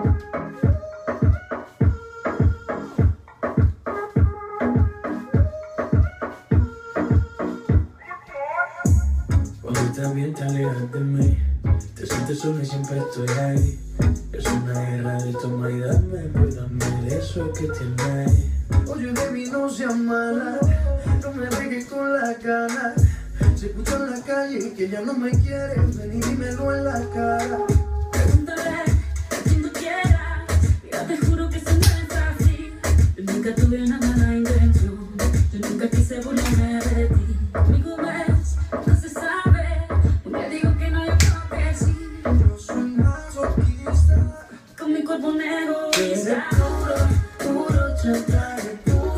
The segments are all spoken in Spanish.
Cuando estás bien te alejas de mí, te sientes sola y siempre estoy ahí. Es una guerra de toma y dame, pues dame de eso que tienes. Oye, baby, no seas mala, no me dejes con la gana. Se escucha en la calle que ya no me quieres, ven y dímelo en la cara. Pregúntale a quien tú quieras, ya te juro que eso no es así. Yo nunca tuve una mala intención, yo nunca quise burlarme de ti. Conmigo ves, no se sabe, porque digo que no, yo creo que sí. Yo soy masoquista, Con mi cuerpo un egoísta. puro chantaje,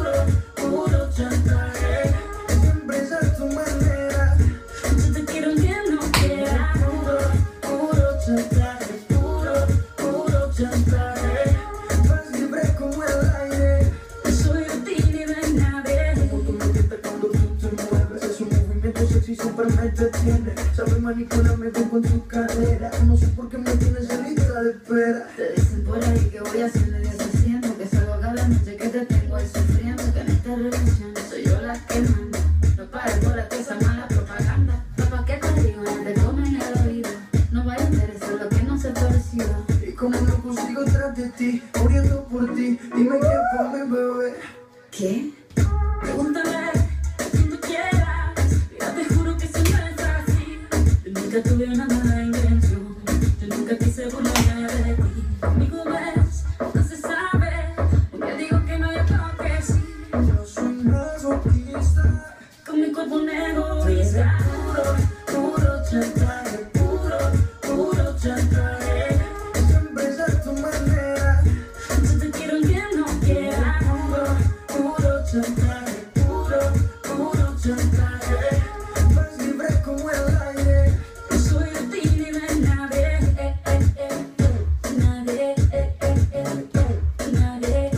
puro chantaje. Siempre es a tu manera. Yo te quiero bien, no quiera. Puro chantaje, puro chantaje. Vas libre como el aire. Yo soy de ti ni de nadie. Como tú me quitas cuando tú te mueves. Es un movimiento sexy, siempre me detiene. Sabe manipularme con tu cadera. No sé por qué me tienes en lista de espera. Te dicen por ahí que voy haciendo y deshaciendo, que salgo cada noche que te tengo ahí sufriendo, que en esta relación soy yo la que manda. No pares por esa mala propaganda. Papá, que contigo no te tomen el oído, no vaya a interesar lo que no se perciba. Y como no consigo tras de ti, muriendo por ti, dime qué fue mi bebé. ¿Qué? Pregúntale a quien tú quieras, ya te juro que eso no es así. Yo nunca tuve una mala intención, yo nunca quise burlarme de ti. Conmigo ves, no se sabe, porque digo que no, yo creo que sí. Yo soy masoquista, Con mi cuerpo un egoísta. puro chantaje, puro chantaje. Siempre es a tu manera. Yo te quiero bien, no quiera. Puro chantaje, puro chantaje. Vas libre como el aire. No soy de ti ni de nadie. Nadie. Nadie.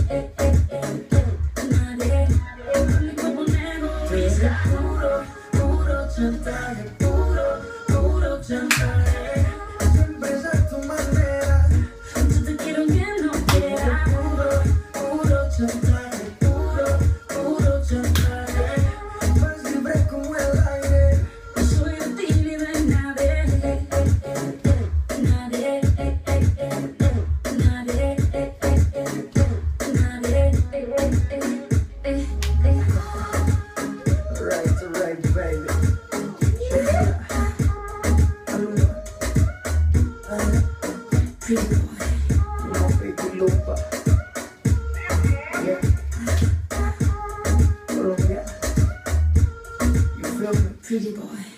Nadie. Con mi cuerpo un egoísta. Puro chantaje, puro chantaje. Siempre es a tu manera. Yo te quiero bien, no quiera. Puro chantaje, puro chantaje. Vas libre como el aire. No soy de ti ni de nadie. Nadie. Alright, baby. Shakira, Maluma, Pretty boy. no baby lupa. Yeah. Colombia, you feel me? Pretty boy.